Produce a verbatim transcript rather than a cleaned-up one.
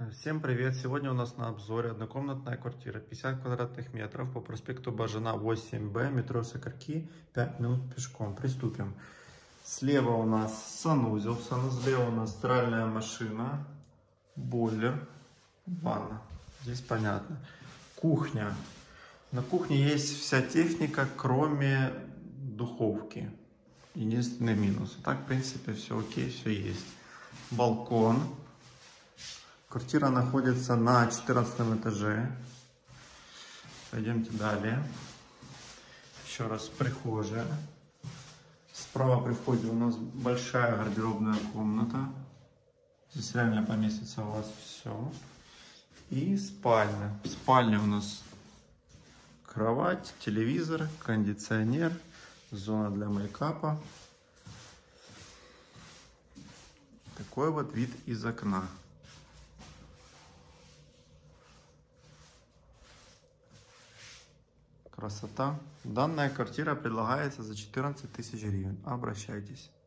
Всем привет! Сегодня у нас на обзоре однокомнатная квартира, пятьдесят квадратных метров, по проспекту Бажана восемь Б, метро Сокарки, пять минут пешком. Приступим. Слева у нас санузел, в санузле у нас стиральная машина, бойлер, ванна. Здесь понятно. Кухня. На кухне есть вся техника, кроме духовки. Единственный минус. А так, в принципе, все окей, все есть. Балкон. Квартира находится на четырнадцатом этаже. Пойдемте далее. Еще раз прихожая. Справа при входе у нас большая гардеробная комната. Здесь реально поместится у вас все. И спальня. В спальне у нас кровать, телевизор, кондиционер, зона для мейкапа. Такой вот вид из окна. Красота. Данная квартира предлагается за четырнадцать тысяч гривен. Обращайтесь.